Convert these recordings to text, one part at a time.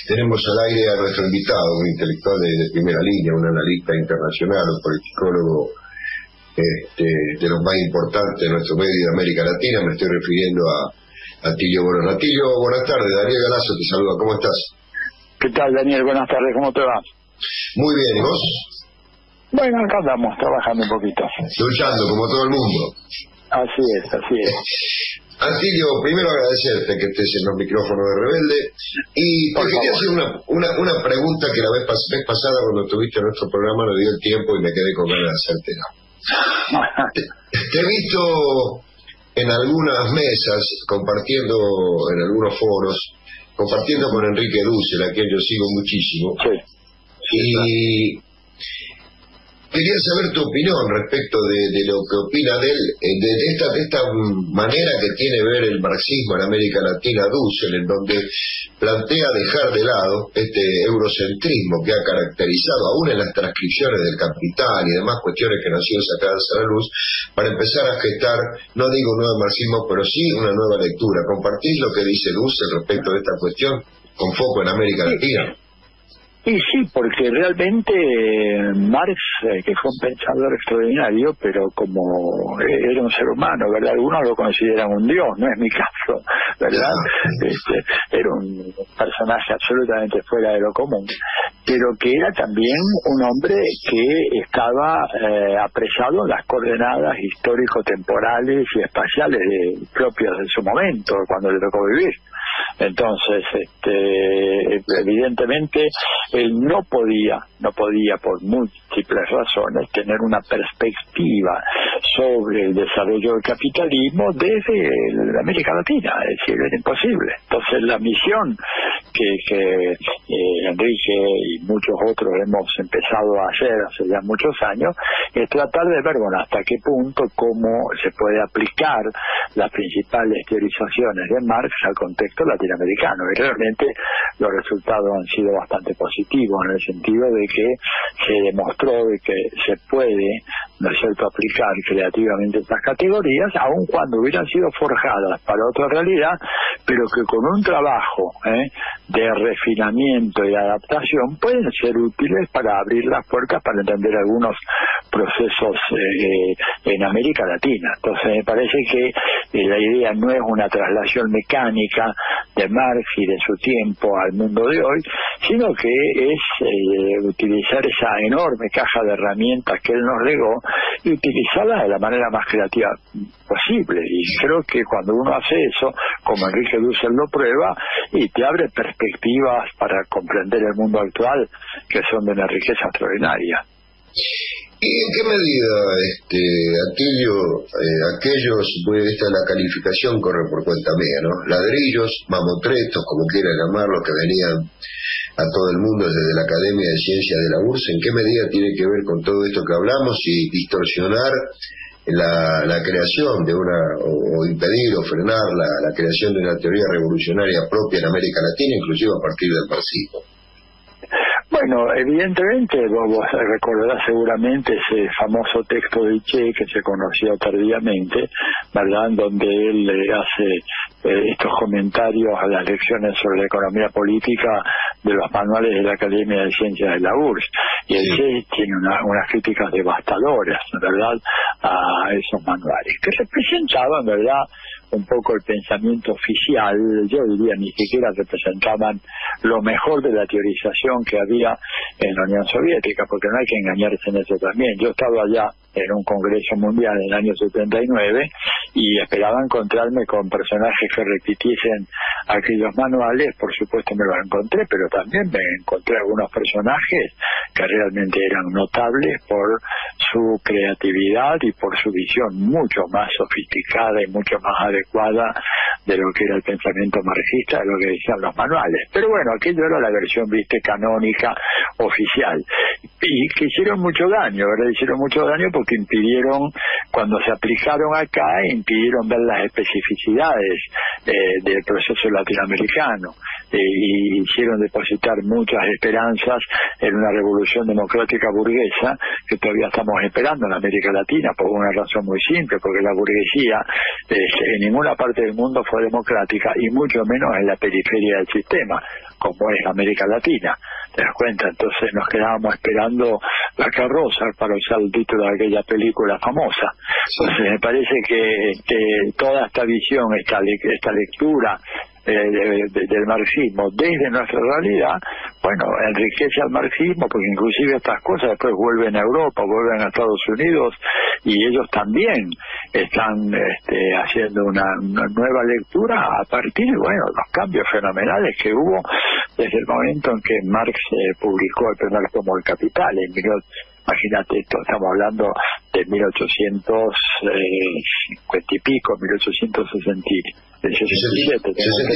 Tenemos al aire a nuestro invitado, un intelectual de primera línea, un analista internacional, un politicólogo de los más importantes de nuestro medio de América Latina. Me estoy refiriendo a Atilio Borón. Atilio, buenas tardes. Daniel Galazo te saluda. ¿Cómo estás? ¿Qué tal, Daniel? Buenas tardes. ¿Cómo te va? Muy bien. ¿Y vos? Bueno, acá andamos, trabajando un poquito. Luchando, como todo el mundo. Así es, así es. Antilio, primero agradecerte que estés en los micrófonos de Rebelde y te quería hacer una pregunta que la vez pasada cuando tuviste nuestro programa no dio el tiempo y me quedé con ganas de hacértela. Te he visto en algunas mesas compartiendo, en algunos foros, compartiendo con Enrique Dussel, a quien yo sigo muchísimo. Sí. Y quería saber tu opinión respecto de lo que opina de él, de esta manera que tiene ver el marxismo en América Latina, Dussel, en donde plantea dejar de lado este eurocentrismo que ha caracterizado aún en las transcripciones del Capital y demás cuestiones que no han sido sacadas a la luz, para empezar a gestar, no digo un nuevo marxismo, pero sí una nueva lectura. ¿Compartís lo que dice Dussel respecto de esta cuestión, con foco en América Latina? Y sí, porque realmente Marx, que fue un pensador extraordinario, pero como era un ser humano, ¿verdad? Algunos lo consideran un dios, no es mi caso, ¿verdad? Era un personaje absolutamente fuera de lo común, pero que era también un hombre que estaba apresado en las coordenadas histórico-temporales y espaciales propias de su momento, cuando le tocó vivir. Entonces, evidentemente, él no podía por múltiples razones tener una perspectiva sobre el desarrollo del capitalismo desde la América Latina, es decir, era imposible. Entonces, la misión que Enrique y muchos otros hemos empezado a hacer hace ya muchos años es tratar de ver, bueno, hasta qué punto, cómo se puede aplicar las principales teorizaciones de Marx al contexto latinoamericano. Y realmente los resultados han sido bastante positivos, en el sentido de que se demostró de que se puede, ¿no es cierto?, aplicar creativamente estas categorías, aun cuando hubieran sido forjadas para otra realidad, pero que con un trabajo de refinamiento y adaptación pueden ser útiles para abrir las puertas para entender algunos procesos en América Latina. Entonces me parece que la idea no es una traslación mecánica de Marx y de su tiempo al mundo de hoy, sino que es utilizar esa enorme caja de herramientas que él nos legó y utilizarla de la manera más creativa posible. Y creo que cuando uno hace eso, como Enrique Dussel lo prueba, y te abre perspectivas para comprender el mundo actual que son de una riqueza extraordinaria. ¿Y en qué medida, Atilio, esta la calificación corre por cuenta mía, ¿no? Ladrillos, mamotretos, como quieran llamarlos, que venían a todo el mundo desde la Academia de Ciencias de la URSS, ¿en qué medida tiene que ver con todo esto que hablamos y distorsionar la creación de o impedir o frenar la creación de una teoría revolucionaria propia en América Latina, inclusive a partir del marxismo? Bueno, evidentemente vos recordarás seguramente ese famoso texto de Che que se conoció tardíamente, ¿verdad?, donde él hace estos comentarios a las lecciones sobre la economía política de los manuales de la Academia de Ciencias de la URSS. Y el Che tiene unas críticas devastadoras, ¿verdad?, a esos manuales, que representaban, ¿verdad?, un poco el pensamiento oficial. Yo diría ni siquiera representaban lo mejor de la teorización que había en la Unión Soviética, porque no hay que engañarse en eso también. Yo estaba allá en un congreso mundial en el año 79 y esperaba encontrarme con personajes que repitiesen aquellos manuales. Por supuesto me los encontré, pero también me encontré algunos personajes que realmente eran notables por su creatividad y por su visión mucho más sofisticada y mucho más adecuada de lo que era el pensamiento marxista, de lo que decían los manuales. Pero bueno, aquello era la versión, canónica, oficial. Y que hicieron mucho daño, ¿verdad? Hicieron mucho daño porque impidieron, cuando se aplicaron acá, impidieron ver las especificidades del proceso latinoamericano. Y hicieron depositar muchas esperanzas en una revolución democrática burguesa que todavía estamos esperando en América Latina, por una razón muy simple, porque la burguesía en ninguna parte del mundo fue democrática y mucho menos en la periferia del sistema. como es América Latina. ¿Te das cuenta? Entonces nos quedábamos esperando la carroza, para usar el título de aquella película famosa. Entonces me parece que toda esta visión, esta lectura del marxismo desde nuestra realidad, bueno, enriquece al marxismo, porque inclusive estas cosas después vuelven a Europa, vuelven a Estados Unidos, y ellos también están haciendo una nueva lectura a partir de, bueno, los cambios fenomenales que hubo desde el momento en que Marx publicó el primer tomo del Capital. Imagínate esto, estamos hablando de 1850 y pico, 1867.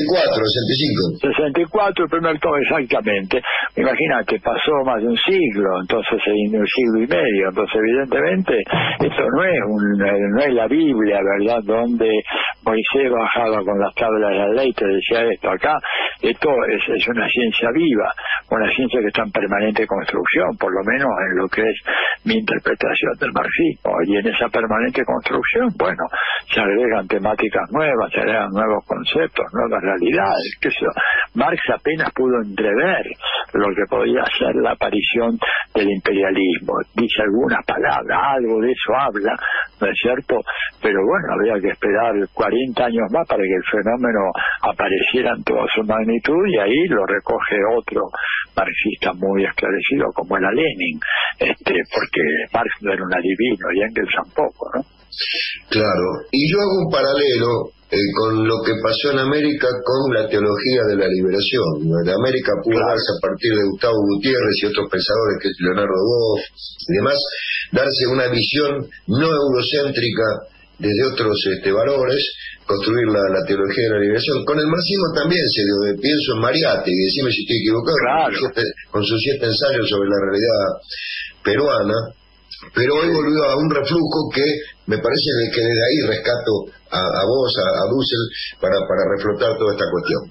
64, el primer tomo, exactamente. Imagínate, pasó más de un siglo, entonces un siglo y medio, entonces evidentemente esto no es la Biblia, ¿verdad?, donde Moisés bajaba con las tablas de la ley, te decía esto. Acá esto es una ciencia viva, una ciencia que está en permanente construcción, por lo menos en lo que es mi interpretación del marxismo, y en esa permanente construcción, bueno, se agregan temáticas nuevas, se agregan nuevos conceptos, nuevas realidades, que eso. Marx apenas pudo entrever lo que podía ser la aparición del imperialismo, dice algunas palabras, algo de eso habla, ¿no es cierto? Pero bueno, había que esperar 40 años más para que el fenómeno apareciera en toda su magnitud, y ahí lo recoge otro marxista muy esclarecido como era Lenin, porque Marx no era un adivino y Engels tampoco, ¿no? Claro, y yo hago un paralelo con lo que pasó en América con la teología de la liberación. En América pudo darse a partir de Gustavo Gutiérrez y otros pensadores, que es Leonardo Boff y demás, darse una visión no eurocéntrica desde otros valores, construir la teología de la liberación. Con el marxismo también se dio, pienso en Mariátegui, decime si estoy equivocado, claro, con sus 7 ensayos sobre la realidad peruana, pero hoy volvió a un reflujo que me parece que desde ahí rescato a vos, a Dussel, para reflotar toda esta cuestión.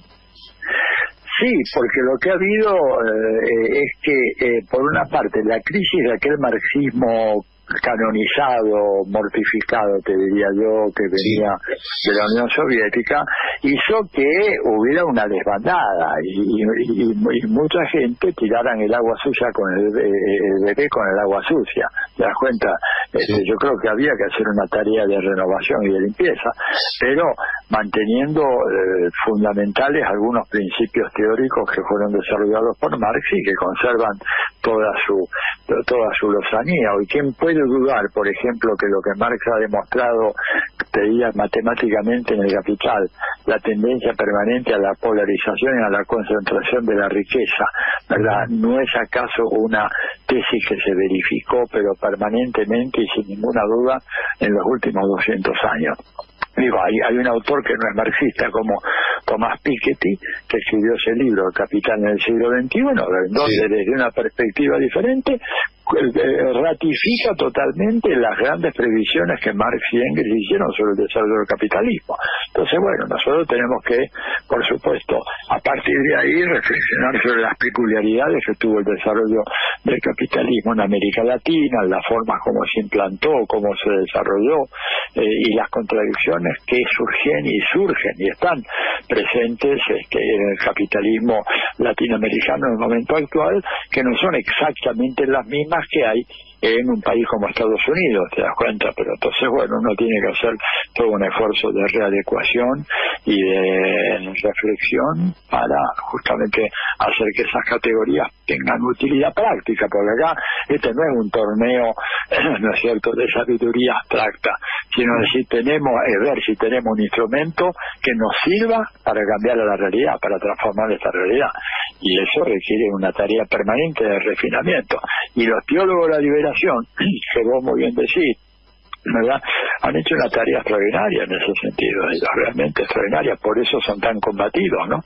Sí, porque lo que ha habido es que, por una parte, la crisis de aquel marxismo canonizado, mortificado, te diría yo, que venía de la Unión Soviética, hizo que hubiera una desbandada y mucha gente tiraran el agua sucia con el bebé con el agua sucia. ¿Te das cuenta? Yo creo que había que hacer una tarea de renovación y de limpieza, pero manteniendo fundamentales algunos principios teóricos que fueron desarrollados por Marx y que conservan toda su lozanía. Hoy, ¿quién puede dudar, por ejemplo, que lo que Marx ha demostrado, te diría matemáticamente en el Capital, la tendencia permanente a la polarización y a la concentración de la riqueza, ¿verdad? ¿No es acaso una tesis que se verificó, pero permanentemente y sin ninguna duda, en los últimos 200 años? Digo, hay un autor que no es marxista como Tomás Piketty, que escribió ese libro, El Capital en el siglo XXI, donde desde una perspectiva diferente ratifica totalmente las grandes previsiones que Marx y Engels hicieron sobre el desarrollo del capitalismo. Entonces, bueno, nosotros tenemos que, por supuesto, a partir de ahí reflexionar sobre las peculiaridades que tuvo el desarrollo del capitalismo en América Latina, la forma como se implantó, cómo se desarrolló, y las contradicciones que surgen y están presentes en el capitalismo latinoamericano en el momento actual, que no son exactamente las mismas que hay en un país como Estados Unidos, te das cuenta. Pero entonces, bueno, uno tiene que hacer todo un esfuerzo de readecuación y de reflexión para justamente hacer que esas categorías tengan utilidad práctica, porque acá este no es un torneo, ¿no es cierto?, de sabiduría abstracta, sino decir, ver si tenemos un instrumento que nos sirva para cambiar a la realidad, para transformar esta realidad, y eso requiere una tarea permanente de refinamiento. Y los teólogos de la liberación, que vos muy bien decís, ¿verdad?, han hecho una tarea extraordinaria en ese sentido, realmente extraordinaria, por eso son tan combatidos, ¿no?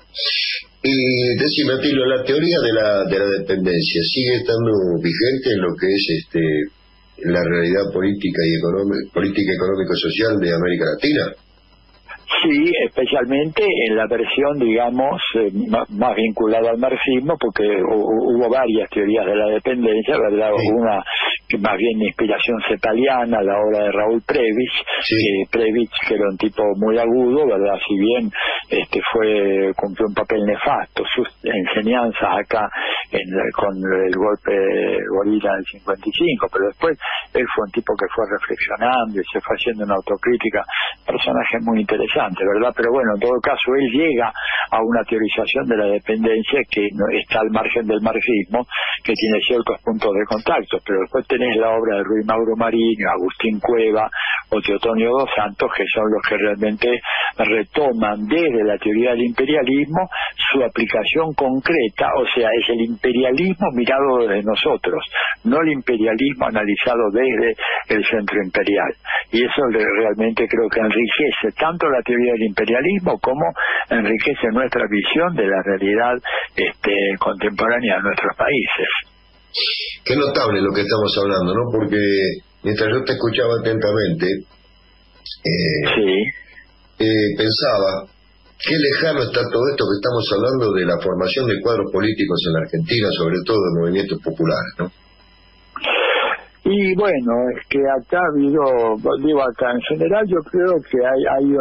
Y decime, Atilo, la teoría de la dependencia sigue estando vigente en lo que es la realidad política y económico-social de América Latina. Sí, especialmente en la versión, digamos, más vinculada al marxismo, porque hubo varias teorías de la dependencia, ¿verdad? Sí. Una más bien de inspiración cepaliana, la obra de Raúl Prebisch, Prebisch, que era un tipo muy agudo, ¿verdad? Si bien cumplió un papel nefasto, sus enseñanzas acá con el golpe gorila del 55, pero después él fue un tipo que fue reflexionando y se fue haciendo una autocrítica, personaje muy interesante, ¿verdad? Pero bueno, en todo caso, él llega a una teorización de la dependencia que está al margen del marxismo, que tiene ciertos puntos de contacto, pero después tenés la obra de Ruy Mauro Marinho, Agustín Cueva o Teotonio dos Santos, que son los que realmente retoman desde la teoría del imperialismo su aplicación concreta, o sea, es el imperialismo mirado desde nosotros, no el imperialismo analizado desde el centro imperial. Y eso realmente creo que enriquece tanto la teoría del imperialismo como enriquece nuestra visión de la realidad contemporánea de nuestros países. Qué notable lo que estamos hablando, ¿no? Porque mientras yo te escuchaba atentamente, pensaba, qué lejano está todo esto que estamos hablando de la formación de cuadros políticos en la Argentina, sobre todo de movimientos populares, ¿no? Y bueno, es que acá ha habido, digo acá, en general yo creo que hay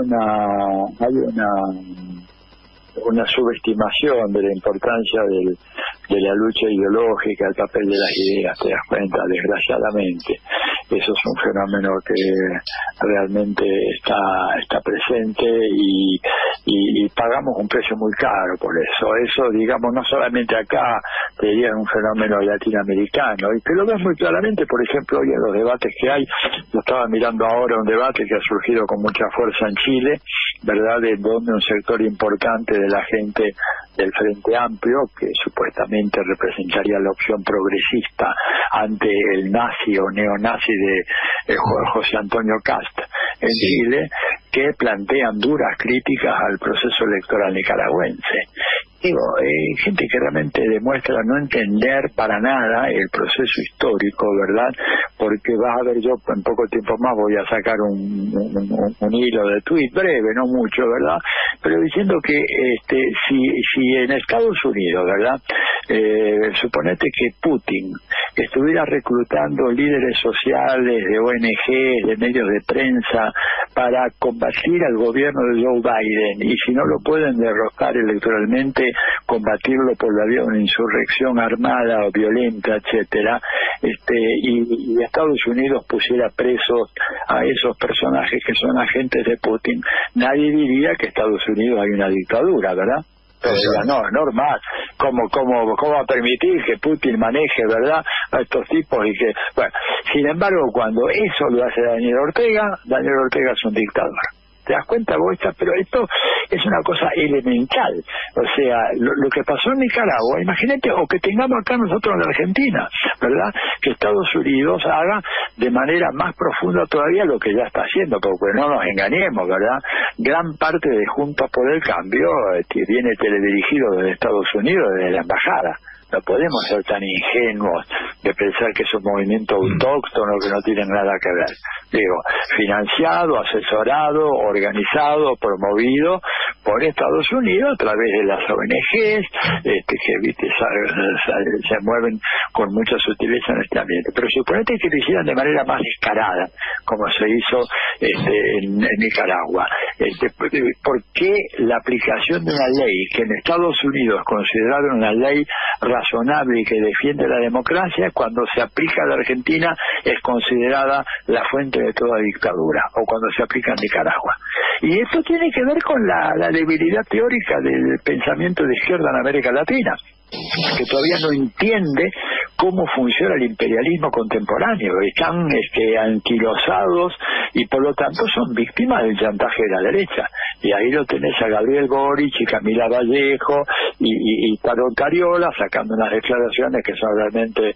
una subestimación de la importancia de la lucha ideológica, el papel de las ideas, te das cuenta, desgraciadamente. Eso es un fenómeno que realmente está presente y pagamos un precio muy caro por eso. Eso, digamos, no solamente acá, te diría, es un fenómeno latinoamericano, y que lo ves muy claramente, por ejemplo, hoy en los debates que hay. Yo estaba mirando ahora un debate que ha surgido con mucha fuerza en Chile, ¿verdad?, de donde un sector importante de la gente del Frente Amplio, que supuestamente representaría la opción progresista ante el nazi o neonazi de José Antonio Kast en Chile, que plantean duras críticas al proceso electoral nicaragüense. Digo, gente que realmente demuestra no entender para nada el proceso histórico, ¿verdad? Porque vas a ver, yo en poco tiempo más voy a sacar un hilo de tuit breve, no mucho, ¿verdad? Pero diciendo que si en Estados Unidos, ¿verdad?, suponete que Putin estuviera reclutando líderes sociales, de ONG, de medios de prensa, para combatir al gobierno de Joe Biden, y si no lo pueden derrocar electoralmente, combatirlo por la vía de una insurrección armada o violenta, etcétera, y Estados Unidos pusiera presos a esos personajes que son agentes de Putin, nadie diría que Estados Unidos hay una dictadura, ¿verdad? Pero no, es normal. ¿Cómo va a permitir que Putin maneje, ¿verdad?, a estos tipos? Y que, bueno, sin embargo, cuando eso lo hace Daniel Ortega es un dictador. ¿Te das cuenta vos? Pero esto es una cosa elemental. O sea, lo que pasó en Nicaragua, imagínate, o que tengamos acá nosotros en la Argentina, ¿verdad?, que Estados Unidos haga de manera más profunda todavía lo que ya está haciendo, porque no nos engañemos, ¿verdad? Gran parte de Juntos por el Cambio viene teledirigido desde Estados Unidos, desde la embajada. No podemos ser tan ingenuos de pensar que es un movimiento autóctono que no tiene nada que ver. Digo, financiado, asesorado, organizado, promovido por Estados Unidos a través de las ONGs, que se mueven con mucha sutileza en este ambiente. Pero suponete que lo hicieran de manera más descarada, como se hizo en Nicaragua. ¿Por qué la aplicación de una ley que en Estados Unidos consideraron una ley razonable y que defiende la democracia, cuando se aplica a la Argentina es considerada la fuente de toda dictadura, o cuando se aplica en Nicaragua? Y esto tiene que ver con la debilidad teórica del pensamiento de izquierda en América Latina, que todavía no entiende cómo funciona el imperialismo contemporáneo. Están anquilosados y por lo tanto son víctimas del chantaje de la derecha. Y ahí lo tenés a Gabriel Boric y Camila Vallejo y Carol Cariola sacando unas declaraciones que son realmente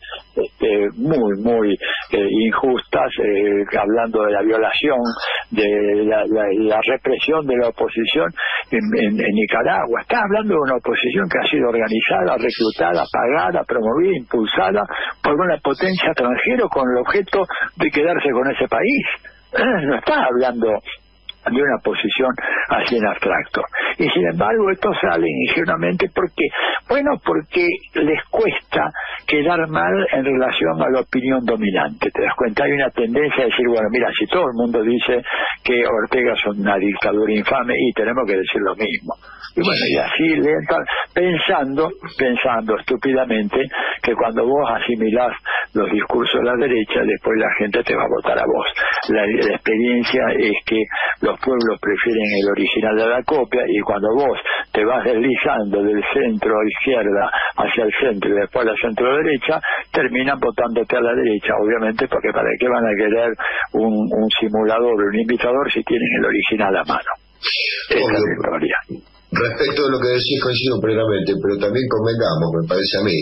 muy injustas, hablando de la violación, de la represión de la oposición en Nicaragua. Está hablando de una oposición que ha sido organizada, reclutada, pagada, promovida, impulsada por una potencia extranjera con el objeto de quedarse con ese país. No está hablando de una posición así en abstracto. Y sin embargo estos salen ingenuamente, ¿por qué? Bueno, porque les cuesta quedar mal en relación a la opinión dominante. ¿Te das cuenta? Hay una tendencia a decir, bueno, mira, si todo el mundo dice que Ortega es una dictadura infame, y tenemos que decir lo mismo. Y bueno, y así le entran pensando estúpidamente que cuando vos asimilás los discursos de la derecha, después la gente te va a votar a vos. La experiencia es que los pueblos prefieren el original de la copia, y cuando vos te vas deslizando del centro a izquierda hacia el centro y después a la centro derecha, terminan votándote a la derecha, obviamente, porque ¿para qué van a querer un simulador o un imitador si tienen el original a mano? Esa es la historia. Respecto de lo que decís, coincido plenamente, pero también convengamos, me parece a mí,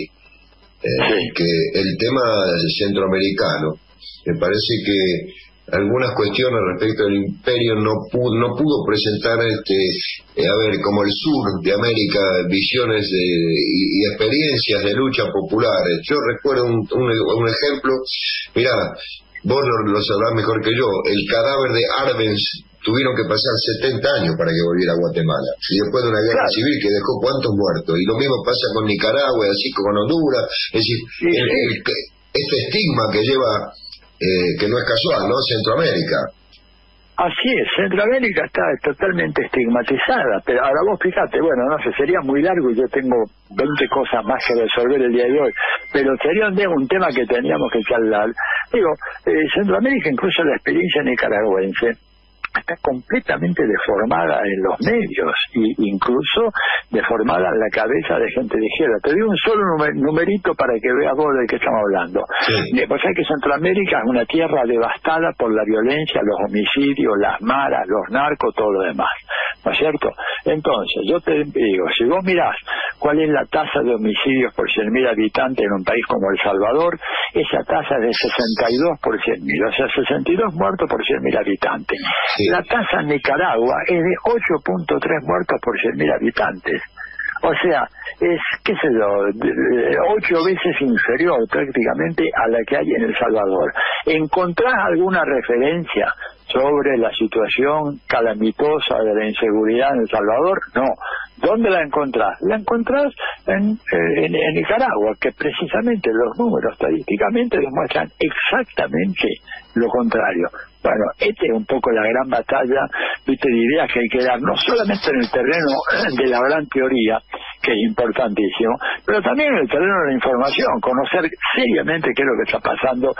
que el tema centroamericano, me parece que algunas cuestiones respecto del imperio no pudo presentar como el sur de América, visiones y experiencias de lucha populares. Yo recuerdo un ejemplo, mirá, vos lo sabrás mejor que yo, el cadáver de Arbenz tuvieron que pasar 70 años para que volviera a Guatemala, y después de una guerra civil que dejó cuántos muertos, y lo mismo pasa con Nicaragua, así con Honduras. Es decir, este estigma que lleva, que no es casual, ¿no? Centroamérica. Así es, Centroamérica está totalmente estigmatizada, pero ahora vos fíjate, bueno, no sé, sería muy largo y yo tengo 20 cosas más que resolver el día de hoy, pero sería un tema que teníamos que charlar. Digo, Centroamérica, incluso la experiencia nicaragüense, está completamente deformada en los medios, e incluso deformada en la cabeza de gente de izquierda. Te doy un solo numerito para que veas vos de qué estamos hablando. Sí. Pues hay que Centroamérica es una tierra devastada por la violencia, los homicidios, las maras, los narcos, todo lo demás, ¿no es cierto? Entonces, yo te digo, si vos mirás cuál es la tasa de homicidios por 100.000 habitantes en un país como El Salvador, esa tasa es de 62 por 100.000, o sea, 62 muertos por 100.000 habitantes. Sí. La tasa en Nicaragua es de 8.3 muertos por 100.000 habitantes. O sea, es, qué sé yo, 8 veces inferior prácticamente a la que hay en El Salvador. ¿Encontrás alguna referencia sobre la situación calamitosa de la inseguridad en El Salvador? No. ¿Dónde la encontrás? La encontrás en Nicaragua, que precisamente los números estadísticamente demuestran exactamente lo contrario. Bueno, esta es un poco la gran batalla, viste, de ideas que hay que dar, no solamente en el terreno de la gran teoría, que es importantísimo, pero también en el terreno de la información, conocer seriamente qué es lo que está pasando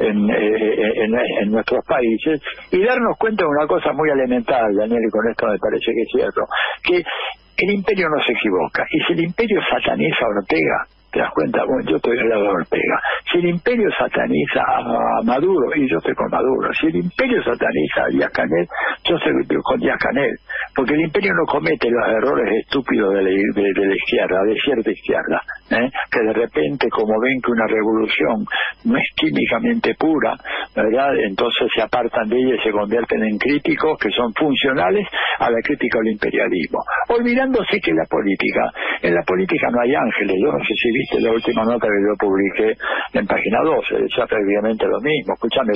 en nuestros países, y darnos cuenta de una cosa muy elemental, Daniel, y con esto me parece que es cierto, que el imperio no se equivoca, y si el imperio sataniza a Ortega, ¿te das cuenta? Bueno, yo estoy al lado de Ortega. Si el imperio sataniza a Maduro, y yo estoy con Maduro. Si el imperio sataniza a Díaz-Canel, yo estoy con Díaz-Canel. Porque el imperio no comete los errores estúpidos de la izquierda, de cierta izquierda, que de repente, como ven que una revolución no es químicamente pura, ¿verdad? Entonces se apartan de ella y se convierten en críticos que son funcionales a la crítica al imperialismo. Olvidándose que en la política no hay ángeles. Yo no sé si viste la última nota que yo publiqué en página 12, decía prácticamente lo mismo. Escuchame,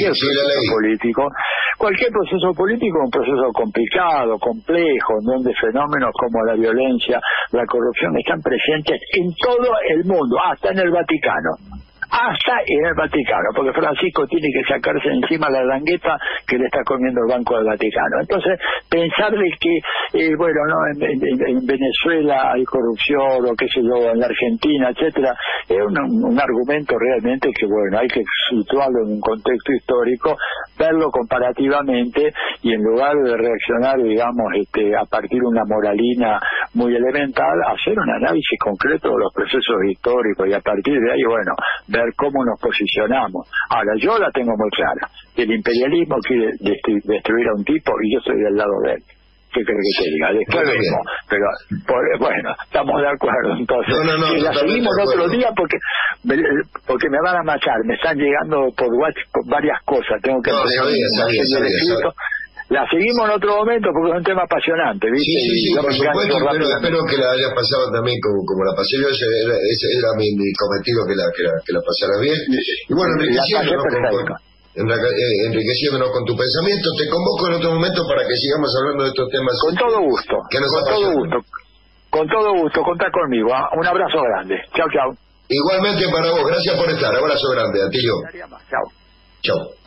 cualquier proceso político es un proceso complicado, complejo, en donde fenómenos como la violencia, la corrupción están presentes en todo el mundo, hasta en el Vaticano. Hasta en el Vaticano, porque Francisco tiene que sacarse encima la langueta que le está comiendo el Banco del Vaticano. Entonces, pensar de que, bueno, no, en Venezuela hay corrupción, o qué sé yo, en la Argentina, etcétera, es un argumento realmente que, bueno, hay que situarlo en un contexto histórico, verlo comparativamente, y en lugar de reaccionar, digamos, a partir de una moralina muy elemental, hacer un análisis concreto de los procesos históricos, y a partir de ahí, bueno, ver cómo nos posicionamos. Ahora, yo la tengo muy clara. El imperialismo quiere destruir a un tipo y yo estoy del lado de él. ¿Qué crees que te diga? Después vemos. Pero, bueno, estamos de acuerdo. Entonces, si la seguimos otro día, porque me van a machar. Me están llegando por WhatsApp varias cosas. Tengo que sabía. La seguimos en otro momento porque es un tema apasionante, ¿viste? Sí, por supuesto, pero espero que la hayas pasado también como la pasé yo. Ese era mi cometido, que la pasara bien. Y bueno, la pasé perfecto. enriqueciéndonos con tu pensamiento. Te convoco en otro momento para que sigamos hablando de estos temas. Con todo gusto. Que nos con todo apasionan. gusto. Con todo gusto, contá conmigo. Un abrazo grande. Chau, chau. Igualmente para vos, gracias por estar. Abrazo grande, Atilio. Chau. Chau.